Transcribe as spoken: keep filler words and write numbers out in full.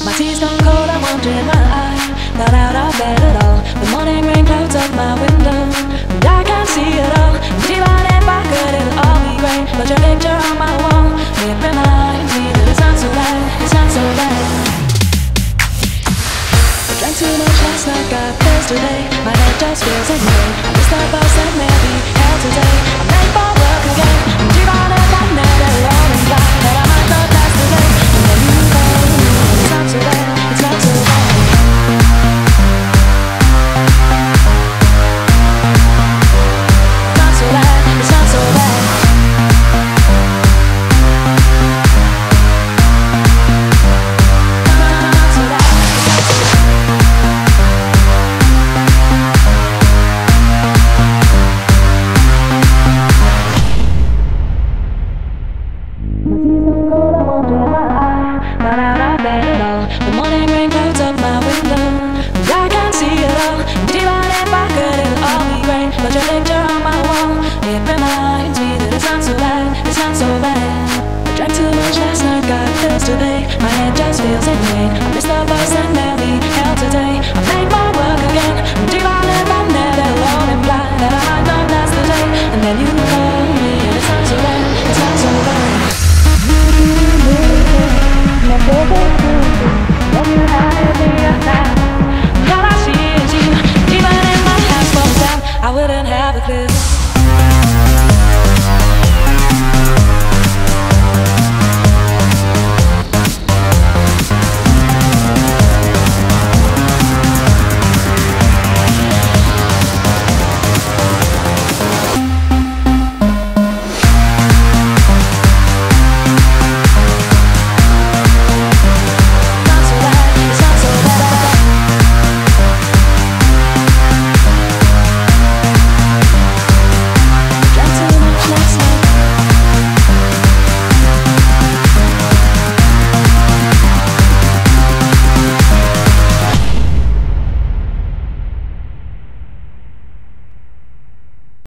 My tea's gone cold, I'm wondering why I got out of bed at all. The morning rain clouds up my window, and I can't see it all. And even if I could, it'll all be great. But your picture on my wall, it reminds me that it's not so bad, it's not so bad. I drank too much last night, got pills today. My head just feels in pain. I missed the bus and maybe hell today. I'm late for work again, and even if I never all in blind, that I might not last today. And then you go, it's not so bad, it's not so bad. Not so bad, it's not so bad. Today, my head just feels in pain.